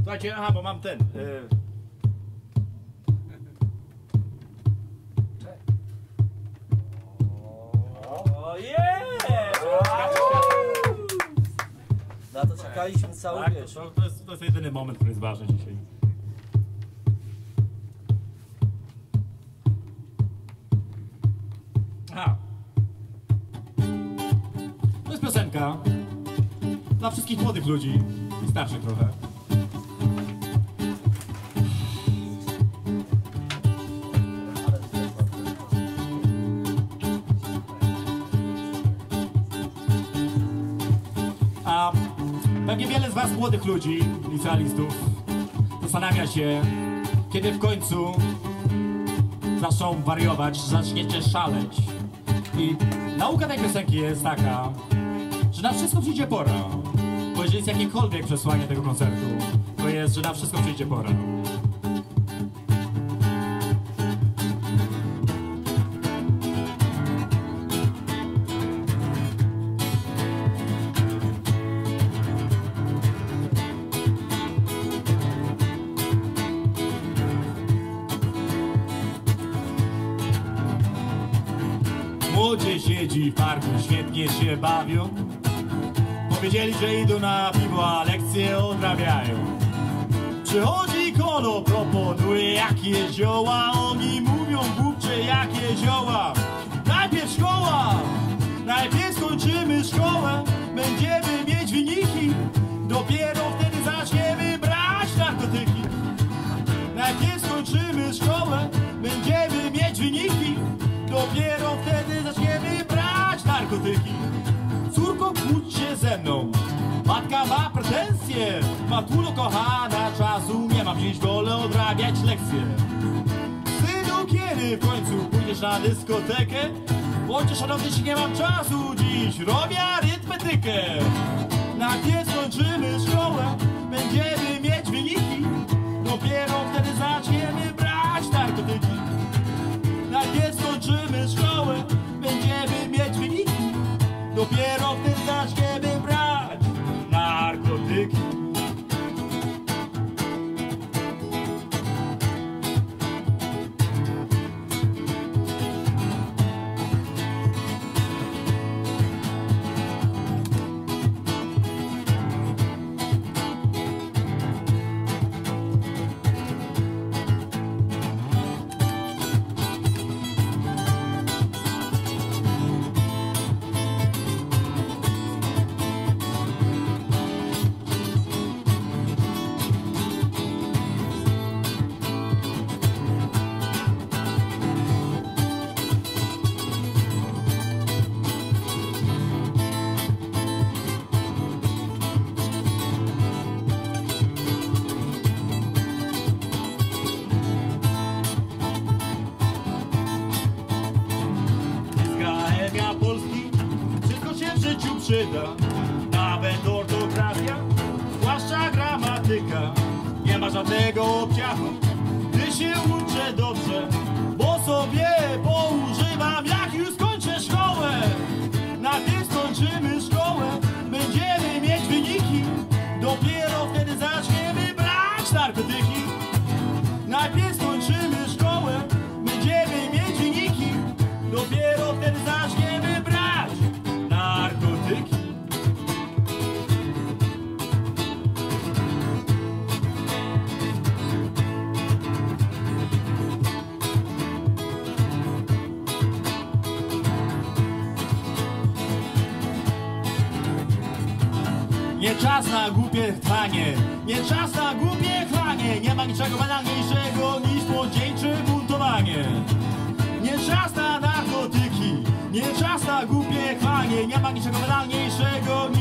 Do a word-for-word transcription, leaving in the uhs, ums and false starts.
Słuchajcie, aha, bo mam ten. Yy... O jest! Na to czekaliśmy cały tak, wieczór. to, to, jest, to jest jedyny moment, który jest ważny dzisiaj. Aha. To jest piosenka dla wszystkich młodych ludzi i starszych trochę. A pewnie wiele z was młodych ludzi, licealistów, zastanawia się, kiedy w końcu zaczną wariować, zaczniecie szaleć. I nauka tej piosenki jest taka, że na wszystko przyjdzie pora. Bo jeżeli jest jakiekolwiek przesłanie tego koncertu, to jest, że na wszystko przyjdzie pora. Młodzie siedzi w parku, świetnie się bawią. Powiedzieli, że idą na piwo, a lekcje odrabiają. Przychodzi kolo, proponuje jakie zioła. Oni mówią, głupcze, jakie zioła. Najpierw szkoła, najpierw skończymy szkołę. Będziemy mieć wyniki, dopiero wtedy zaczniemy brać narkotyki. Najpierw skończymy szkołę, będziemy mieć wyniki, dopiero wtedy zaczniemy brać narkotyki. Córko, kłóć się ze mną, matka ma pretensje. Matulo kochana, czasu nie mam, dziś wolę odrabiać lekcje. Synu, kiedy w końcu pójdziesz na dyskotekę? Bądźcie szanowni, nie mam czasu, dziś robię arytmetykę. Najpierw skończymy szkołę, będziemy mieć wyniki, dopiero wtedy zaczniemy brać narkotyki. Najpierw skończymy szkołę, będziemy mieć wyniki, dopiero wtedy zaczniemy brać narkotyki. Przyda, nawet ortografia, zwłaszcza gramatyka. Nie ma żadnego obciachu, gdy się uczę dobrze, bo sobie poużywam, jak już skończę szkołę. Najpierw skończymy szkołę, będziemy mieć wyniki, dopiero wtedy zaczniemy brać narkotyki. Najpierw skończymy szkołę, będziemy mieć wyniki, dopiero wtedy zaczniemy brać narkotyki. Nie czas na głupie chwanie, nie czas na głupie chwanie. Nie ma niczego banalniejszego niż młodzieńcze buntowanie. Nie czas na narkotyki, nie czas na głupie chwanie. Nie ma niczego banalniejszego